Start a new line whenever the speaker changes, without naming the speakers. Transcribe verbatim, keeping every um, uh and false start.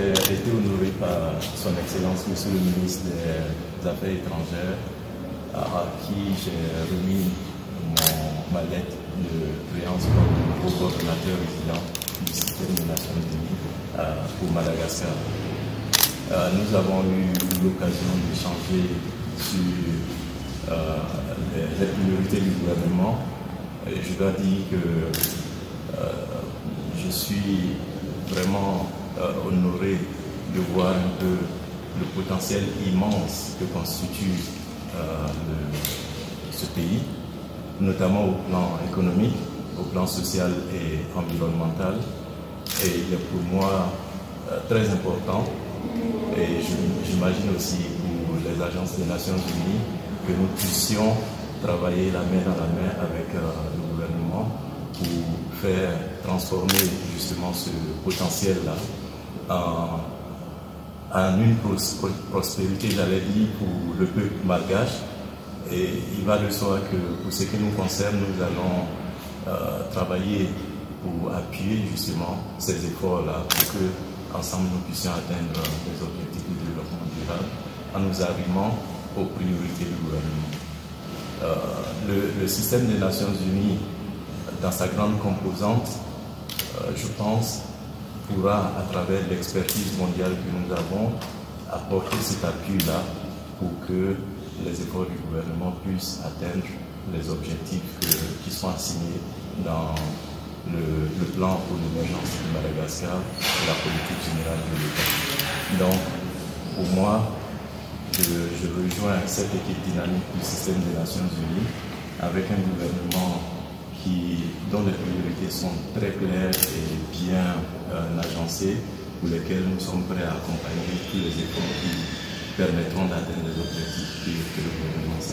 j'ai été honoré par son Excellence, Monsieur le ministre des Affaires étrangères, à qui j'ai remis mon, ma lettre de créance comme nouveau coordonnateur résident du système des Nations Unies euh, pour Madagascar. Euh, nous avons eu l'occasion d'échanger sur euh, les, les priorités du gouvernement. Et je dois dire que euh, je suis vraiment euh, honoré de voir un peu le potentiel immense que constitue euh, le, ce pays, notamment au plan économique, au plan social et environnemental. Et il est pour moi euh, très important, et j'imagine aussi pour les agences des Nations Unies, que nous puissions travailler la main dans la main avec euh, le gouvernement pour faire transformer justement ce potentiel-là en, en une pros prospérité, j'allais dire, pour le peuple malgache. Et il va de soi que pour ce qui nous concerne, nous allons euh, travailler pour appuyer justement ces efforts-là pour que ensemble nous puissions atteindre les objectifs du développement durable en nous arrimant aux priorités du gouvernement. Euh, le, le système des Nations Unies, dans sa grande composante, euh, je pense, pourra, à travers l'expertise mondiale que nous avons, apporter cet appui-là pour que les efforts du gouvernement puissent atteindre les objectifs que, qui sont assignés dans le, le plan pour l'émergence de Madagascar et la politique générale de l'État. Donc, pour moi, je, je rejoins cette équipe dynamique du système des Nations Unies avec un gouvernement qui, dont les priorités sont très claires et bien euh, agencées, pour lesquelles nous sommes prêts à accompagner tous les efforts qui permettront d'atteindre les objectifs que, que le gouvernement s'est